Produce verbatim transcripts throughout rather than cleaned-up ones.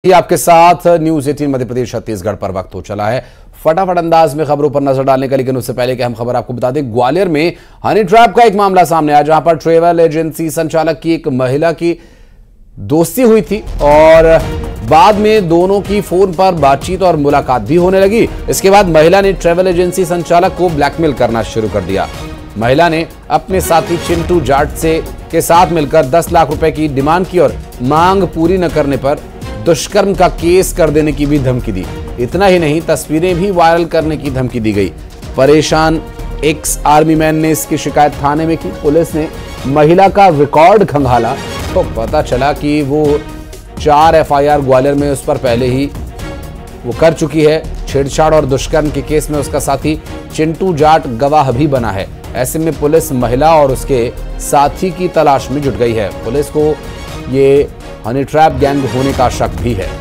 आपके साथ न्यूज अठारह मध्य प्रदेश छत्तीसगढ़ पर वक्त हो चला है फटाफट अंदाज में खबरों पर नजर डालने का। लेकिन उससे पहले कि हम खबर आपको बता दें, ग्वालियर में हनी ट्रैप का एक मामला सामने आया, जहां पर ट्रैवल एजेंसी संचालक की एक महिला की दोस्ती हुई थी और बाद में दोनों की फोन पर बातचीत और मुलाकात भी होने लगी। इसके बाद महिला ने ट्रैवल एजेंसी संचालक को ब्लैकमेल करना शुरू कर दिया। महिला ने अपने साथी चिंटू जाट से के साथ मिलकर दस लाख रुपए की डिमांड की और मांग पूरी न करने पर दुष्कर्म का केस कर देने की भी धमकी दी। इतना ही नहीं, तस्वीरें भी वायरल करने की धमकी दी गई। परेशान एक्स आर्मी मैन ने इसकी शिकायत थाने में की। पुलिस ने महिला का रिकॉर्ड खंगाला तो पता चला कि वो चार एफ आई आर ग्वालियर में उस पर पहले ही वो कर चुकी है। छेड़छाड़ और दुष्कर्म के केस में उसका साथी चिंटू जाट गवाह भी बना है। ऐसे में पुलिस महिला और उसके साथी की तलाश में जुट गई है। पुलिस को ये हनी ट्रैप गैंग होने का शक भी है।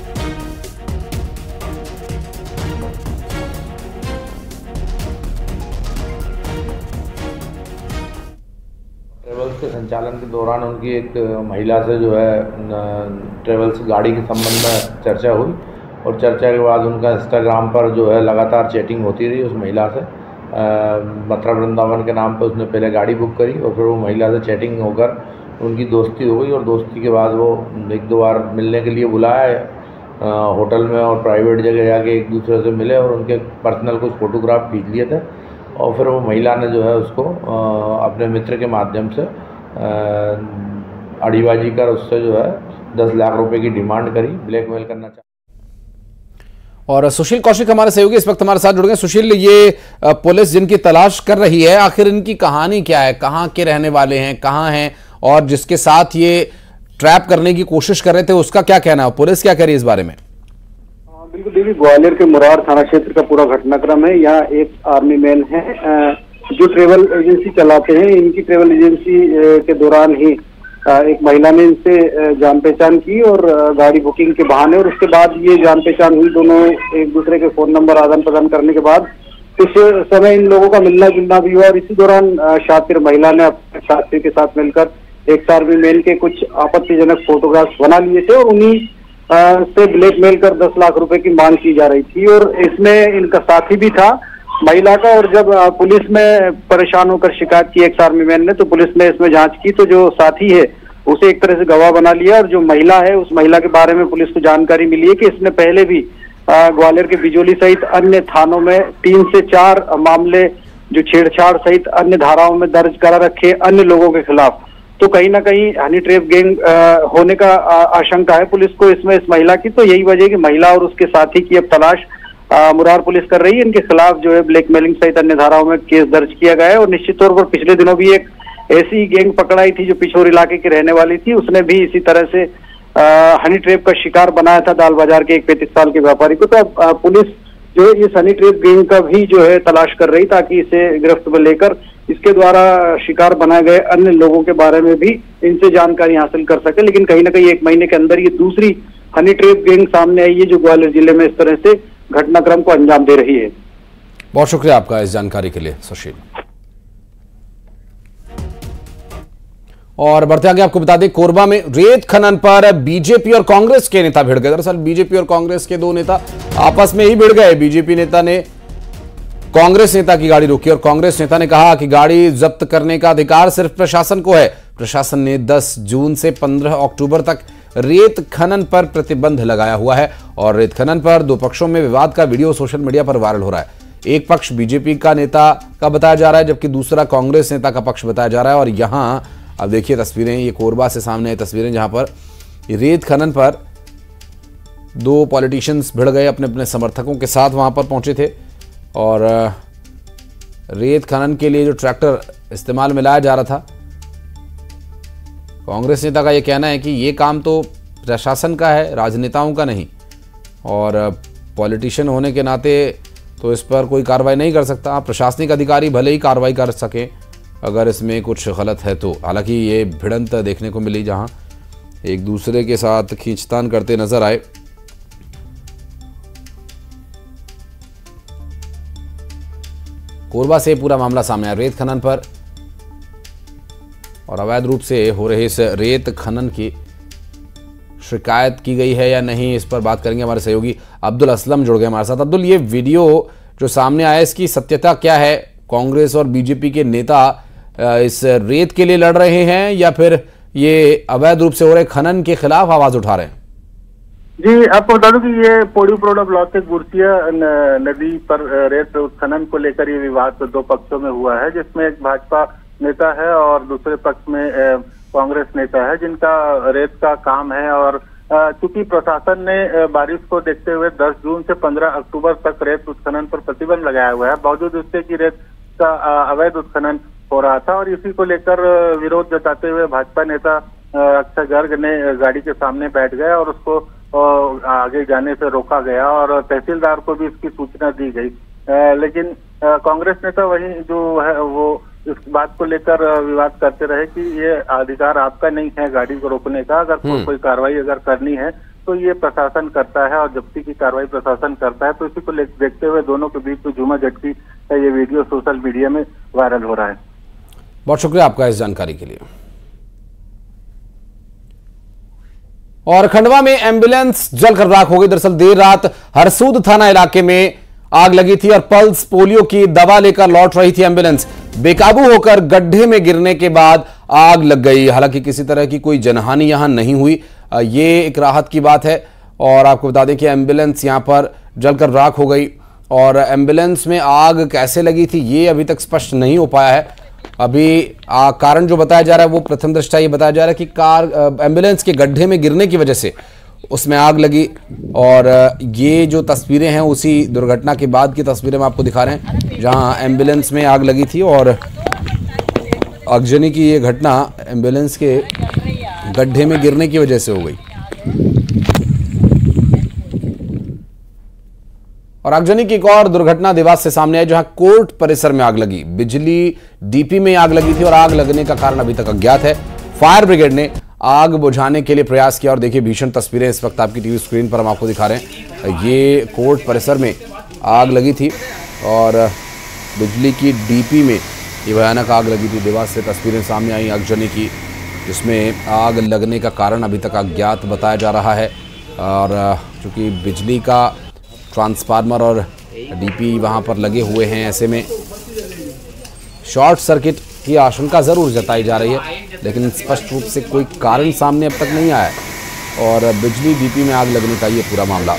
ट्रेवल्स के संचालन के दौरान उनकी एक महिला से जो है ट्रेवल्स गाड़ी के संबंध में चर्चा हुई और चर्चा के बाद उनका इंस्टाग्राम पर जो है लगातार चैटिंग होती रही उस महिला से। मथुरा वृंदावन के नाम पर उसने पहले गाड़ी बुक करी और फिर वो महिला से चैटिंग होकर उनकी दोस्ती हो गई और दोस्ती के बाद वो एक दो बार मिलने के लिए बुलाया होटल में और प्राइवेट जगह जाके एक दूसरे से मिले और उनके पर्सनल कुछ फ़ोटोग्राफ खींच लिए थे। और फिर वो महिला ने जो है उसको अपने मित्र के माध्यम से अड़ीबाजी कर उससे जो है दस लाख रुपए की डिमांड करी, ब्लैकमेल करना चाह। और सुशील कौशिक हमारे सहयोगी इस वक्त हमारे साथ जुड़ गए। सुशील, ये पुलिस जिनकी तलाश कर रही है, आखिर इनकी कहानी क्या है? कहाँ के रहने वाले हैं, कहाँ हैं, और जिसके साथ ये ट्रैप करने की कोशिश कर रहे थे उसका क्या कहना है? पुलिस क्या कह रही है इस बारे में? बिल्कुल देखिए, ग्वालियर के मुरार थाना क्षेत्र का पूरा घटनाक्रम है। यहाँ एक आर्मी मैन है जो ट्रेवल एजेंसी चलाते हैं। इनकी ट्रेवल एजेंसी के दौरान ही एक महिला ने इनसे जान पहचान की और गाड़ी बुकिंग के बहाने, और उसके बाद ये जान पहचान हुई। दोनों एक दूसरे के फोन नंबर आदान प्रदान करने के बाद कुछ समय इन लोगों का मिलना जुलना भी हुआ और इसी दौरान शातिर महिला ने अपने साथी के साथ मिलकर एक आर्मी मैन के कुछ आपत्तिजनक फोटोग्राफ्स बना लिए थे और उन्हीं से ब्लैकमेल कर दस लाख रुपए की मांग की जा रही थी। और इसमें इनका साथी भी था महिला का। और जब पुलिस में परेशान होकर शिकायत की एक आर्मी मैन ने, तो पुलिस ने इसमें जांच की तो जो साथी है उसे एक तरह से गवाह बना लिया। और जो महिला है, उस महिला के बारे में पुलिस को जानकारी मिली है कि इसने पहले भी ग्वालियर के बिजोली सहित अन्य थानों में तीन से चार मामले जो छेड़छाड़ सहित अन्य धाराओं में दर्ज करा रखे अन्य लोगों के खिलाफ। तो कहीं ना कहीं हनी ट्रैप गैंग होने का आशंका है पुलिस को इसमें इस महिला की। तो यही वजह है कि महिला और उसके साथी की अब तलाश आ, मुरार पुलिस कर रही है। इनके खिलाफ जो है ब्लैकमेलिंग सहित अन्य धाराओं में केस दर्ज किया गया है। और निश्चित तौर पर पिछले दिनों भी एक ऐसी गैंग पकड़ाई थी जो पिछोर इलाके की रहने वाली थी। उसने भी इसी तरह से आ, हनी ट्रैप का शिकार बनाया था दाल बाजार के एक पैंतीस साल के व्यापारी को। तो अब पुलिस जो है इस हनी ट्रैप गैंग का भी जो है तलाश कर रही, ताकि इसे गिरफ्त में लेकर इसके द्वारा शिकार बनाए गए अन्य लोगों के बारे में भी इनसे जानकारी हासिल कर सके। लेकिन कहीं ना कहीं एक महीने के अंदर ये दूसरी हनी ट्रैप गैंग सामने आई है जो ग्वालियर जिले में इस तरह से घटनाक्रम को अंजाम दे रही है। बहुत शुक्रिया आपका इस जानकारी के लिए सुशील। और बढ़ते आगे आपको बता दें, कोरबा में रेत खनन पर बीजेपी और कांग्रेस के नेता भिड़ गए। दरअसल बीजेपी और कांग्रेस के दो नेता आपस में ही भिड़ गए। बीजेपी नेता ने कांग्रेस नेता की गाड़ी रोकी और कांग्रेस नेता ने कहा कि गाड़ी जब्त करने का अधिकार सिर्फ प्रशासन को है। प्रशासन ने दस जून से पंद्रह अक्टूबर तक रेत खनन पर प्रतिबंध लगाया हुआ है और रेत खनन पर दो पक्षों में विवाद का वीडियो सोशल मीडिया पर वायरल हो रहा है। एक पक्ष बीजेपी का नेता का बताया जा रहा है, जबकि दूसरा कांग्रेस नेता का पक्ष बताया जा रहा है। और यहां अब देखिए तस्वीरें, ये कोरबा से सामने आई तस्वीरें, जहां पर रेत खनन पर दो पॉलिटिशियंस भिड़ गए, अपने अपने समर्थकों के साथ वहां पर पहुंचे थे। और रेत खनन के लिए जो ट्रैक्टर इस्तेमाल में लाया जा रहा था, कांग्रेस नेता का यह कहना है कि ये काम तो प्रशासन का है, राजनेताओं का नहीं, और पॉलिटिशियन होने के नाते तो इस पर कोई कार्रवाई नहीं कर सकता। प्रशासनिक अधिकारी भले ही कार्रवाई कर सकें अगर इसमें कुछ गलत है तो। हालांकि ये भिड़ंत देखने को मिली जहां एक दूसरे के साथ खींचतान करते नजर आए। कोरबा से पूरा मामला सामने आया रेत खनन पर और अवैध रूप से हो रहे इस रेत खनन की शिकायत की गई है या नहीं, इस पर बात करेंगे। हमारे सहयोगी अब्दुल असलम जुड़ गए हमारे साथ। अब्दुल, ये वीडियो जो सामने आया इसकी सत्यता क्या है? कांग्रेस और बीजेपी के नेता इस रेत के लिए लड़ रहे हैं या फिर ये अवैध रूप से हो रहे खनन के खिलाफ आवाज उठा रहे हैं? जी, आपको बता दूं कि ये पोड़ी प्रोडा ब्लॉक के गुरसिया नदी पर रेत उत्खनन को लेकर ये विवाद दो पक्षों में हुआ है, जिसमें एक भाजपा नेता है और दूसरे पक्ष में कांग्रेस नेता है, जिनका रेत का काम है। और चूंकि प्रशासन ने बारिश को देखते हुए दस जून से पंद्रह अक्टूबर तक रेत उत्खनन पर प्रतिबंध लगाया हुआ है, बावजूद इसके कि रेत का अवैध उत्खनन हो रहा था और इसी को लेकर विरोध जताते हुए भाजपा नेता अक्षय गर्ग ने गाड़ी के सामने बैठ गए और उसको आगे जाने से रोका गया और तहसीलदार को भी इसकी सूचना दी गई। लेकिन कांग्रेस नेता वही जो है वो इस बात को लेकर विवाद करते रहे कि ये अधिकार आपका नहीं है गाड़ी को रोकने का, अगर को, कोई कार्रवाई अगर करनी है तो ये प्रशासन करता है और जब्ती की कार्रवाई प्रशासन करता है। तो इसी को देखते हुए दोनों के बीच में झूमा झटकी का ये वीडियो सोशल मीडिया में वायरल हो रहा है। बहुत शुक्रिया आपका इस जानकारी के लिए। और खंडवा में एम्बुलेंस जलकर राख हो गई। दरअसल देर रात हरसूद थाना इलाके में आग लगी थी और पल्स पोलियो की दवा लेकर लौट रही थी एम्बुलेंस। बेकाबू होकर गड्ढे में गिरने के बाद आग लग गई। हालांकि किसी तरह की कोई जनहानि यहां नहीं हुई, ये एक राहत की बात है। और आपको बता दें कि एम्बुलेंस यहां पर जलकर राख हो गई और एम्बुलेंस में आग कैसे लगी थी ये अभी तक स्पष्ट नहीं हो पाया है। अभी आ, कारण जो बताया जा रहा है वो प्रथम दृष्टया ये बताया जा रहा है कि कार एम्बुलेंस के गड्ढे में गिरने की वजह से उसमें आग लगी। और ये जो तस्वीरें हैं उसी दुर्घटना के बाद की तस्वीरें हम आपको दिखा रहे हैं, जहां एम्बुलेंस में आग लगी थी और आगजनी की ये घटना एम्बुलेंस के गड्ढे में गिरने की वजह से हो गई। और आगजनी की एक और दुर्घटना देवास से सामने आई, जहां कोर्ट परिसर में आग लगी। बिजली डीपी में आग लगी थी और आग लगने का कारण अभी तक अज्ञात है। फायर ब्रिगेड ने आग बुझाने के लिए प्रयास किया और देखिए भीषण तस्वीरें इस वक्त आपकी टीवी स्क्रीन पर हम आपको दिखा रहे हैं। ये कोर्ट परिसर में आग लगी थी और बिजली की डीपी में ये भयानक आग लगी थी। देवास से तस्वीरें सामने आई आगजनी की, जिसमें आग लगने का कारण अभी तक अज्ञात बताया जा रहा है। और चूँकि बिजली का ट्रांसफार्मर और डीपी वहां पर लगे हुए हैं, ऐसे में शॉर्ट सर्किट की आशंका जरूर जताई जा रही है, लेकिन स्पष्ट रूप से कोई कारण सामने अब तक नहीं आया है। और बिजली डीपी में आग लगने का ये पूरा मामला।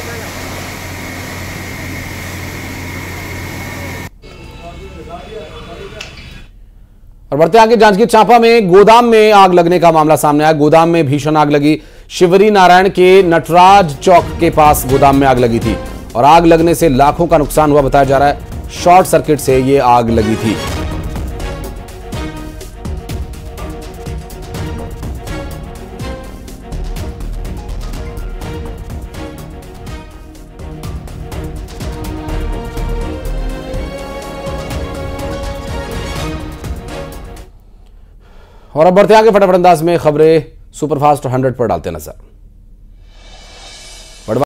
और बढ़ते आगे जांजगीर चांपा में गोदाम में आग लगने का मामला सामने आया। गोदाम में भीषण आग लगी। शिवरी नारायण के नटराज चौक के पास गोदाम में आग लगी थी और आग लगने से लाखों का नुकसान हुआ बताया जा रहा है। शॉर्ट सर्किट से ये आग लगी थी। और अब बढ़ते आगे फटाफट अंदाज में खबरें सुपरफास्ट हंड्रेड पर डालते नजर।